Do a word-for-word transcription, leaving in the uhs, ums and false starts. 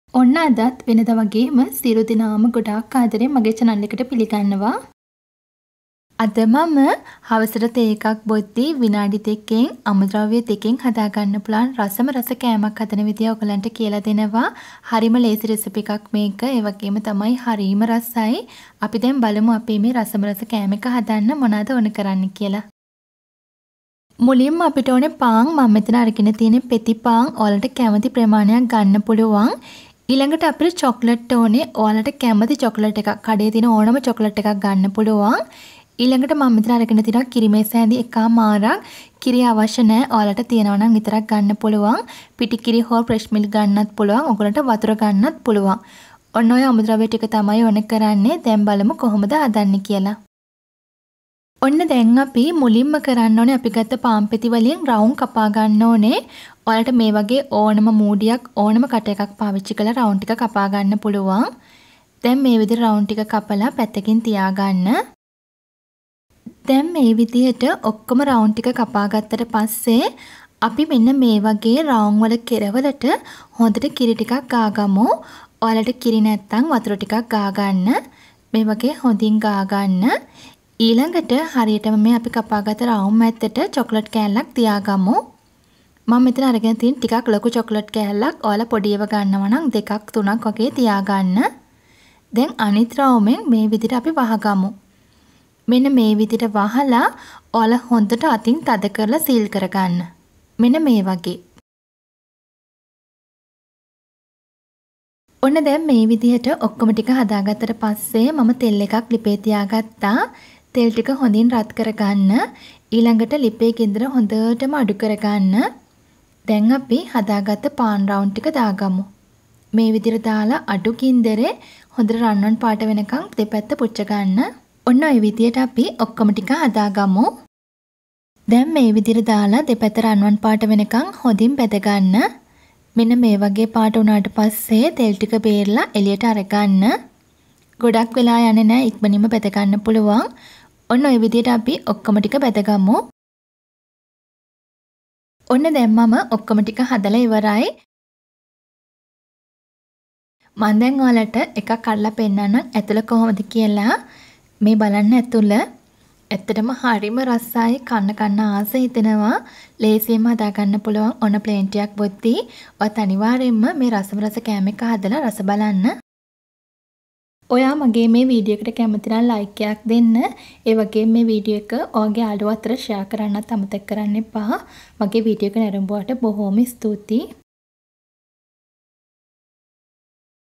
ඔන්න අදත් වෙනද වගේම සියලු දෙනාම ගොඩාක් ආදරෙන් මගේ channel එකට පිළිගන්නවා. අද මම හවසට තේ එකක් බොද්දී විනාඩි දෙකකින් අමුද්‍රව්‍ය දෙකකින් හදාගන්න පුළුවන් රසම රස කෑමක් හදන විදිය ඔයගලන්ට කියලා දෙනවා. හරිම ලේසි රෙසිපි එකක් මේක. ඒ වගේම තමයි හරිම රසයි. අපි දැන් බලමු අපි මේ රසම රස කෑම එක හදන්න මොනවද ඕන කරන්නේ කියලා. මුලින්ම අපිට ඕනේ පාන්. මම මෙතන අරගෙන තියෙන පෙති පාන්. ඔයාලට කැමති ප්‍රමාණයක් ගන්න පුළුවන්. ඊළඟට අපිට චොක්ලට් ඕනේ. ඔයාලට කැමති චොක්ලට් එකක්, කඩේ තියෙන ඕනම චොක්ලට් එකක් ගන්න පුළුවන්. ඊළඟට මම මෙතන අරගෙන තියෙනවා කිරිමේස ඇඳි එකමාරක්. කිරි අවශ්‍ය නැහැ. ඔයාලට තියෙනවා නම් විතරක් ගන්න පුළුවන්. පිටි කිරි හෝ ෆ්‍රෙෂ් මිල්ක් ගන්නත් පුළුවන්. ඔයගලන්ට වතුර ගන්නත් පුළුවන්. ඔන්න ඔය අමුද්‍රව්‍ය ටික තමයි ඕන කරන්නේ. දැන් බලමු කොහොමද හදන්නේ කියලා. ඔන්න දැන් අපි මුලින්ම කරන්න ඕනේ අපි ගත්ත පාන් පෙති වලින් රවුම් කපා ගන්න ඕනේ. ඔයාලට මේ වගේ ඕනම මූඩියක් ඕනම කට එකක් පාවිච්චි කරලා රවුම් ටික කපා ගන්න පුළුවන්. දැන් මේ විදිහට රවුම් ටික කපලා පැත්තකින් තියාගන්න. දැන් මේ විදිහට ඔක්කොම රවුම් ටික කපා ගත්තට පස්සේ අපි මෙන්න මේ වගේ රවුම් වල කෙරවලට හොඳට කිරි ටිකක් ගාගමු. ඔයාලට කිරි නැත්තම් වතුර ටිකක් ගා ගන්න. මේ වගේ හොඳින් ගා ගන්න. ඊළඟට හරියටම මේ අපි කපාගත්ත රවුම් ඇත්තට චොක්ලට් කෑල්ලක් තියාගමු. මම මෙතන අරගෙන තියෙන ටිකක් ලොකු චොක්ලට් කෑල්ලක් ඔයාලා පොඩි ඒවා ගන්නවා නම් දෙකක් තුනක් වගේ තියාගන්න. දැන් අනිත් රවුමෙන් මේ විදිහට අපි වහගමු. මෙන්න මේ විදිහට වහලා ඔයාලා හොඳට අතින් තද කරලා සීල් කරගන්න. මෙන්න මේ වගේ. ඔන්න දැන් මේ විදිහට ඔක්කොම ටික හදාගත්තට පස්සේ මම තෙල් එකක් ලිපේ තියාගත්තා. තෙල් ටික හොඳින් රත් කරගන්න. ඊළඟට ලිපේ ගින්දර හොඳටම අඩු කරගන්න. දැන් අපි හදාගත්ත පාන් රවුම් ටික දාගමු. මේ විදිහට දාලා අඩු ගින්දරේ හොඳට රන්වන් පාට වෙනකන් දෙපැත්ත පුච්ච ගන්න. ඔන්න ඔය විදිහට අපි ඔක්කොම ටික හදාගමු. දැන් මේ විදිහට දාලා දෙපැත්ත රන්වන් පාට වෙනකන් හොඳින් බෙද ගන්න. මෙන්න මේ වගේ පාට වුණාට පස්සේ තෙල් ටික බේරලා එළියට අරගන්න. ගොඩක් වෙලා යන්නේ නැහැ, ඉක්මනින්ම බෙද ගන්න පුළුවන්. ඔන්න ඔය විදිහට අපි ඔක්කොම ටික බෙදගමු. ඔන්න දැන් මම ඔක්කොම ටික හදලා ඉවරයි. මම දැන් ඔයාලට එකක් කඩලා පෙන්නන්නම් ඇතුළ කොහොමද කියලා. මේ බලන්න ඇතුළ ඇත්තටම හරිම රසයි, කන්න කන්න ආස හිතෙනවා. ලේසියෙන්ම හදා ගන්න පුළුවන්. ඔන්න ප්ලේන් ටිකක් බොද්දී ඔයත් අනිවාර්යයෙන්ම මේ රසම රස කෑම එක හදලා රස බලන්න. ඔයා මගේ මේ වීඩියෝ එකට කැමති නම් ලයික් එකක් දෙන්න. ඒ වගේම මේ වීඩියෝ එක ඔයාගේ යාළුවෝ අතර ෂෙයා කරන්නත් අමතක කරන්න එපා. මගේ වීඩියෝ එක නැරඹුවාට බොහොම ස්තුතියි.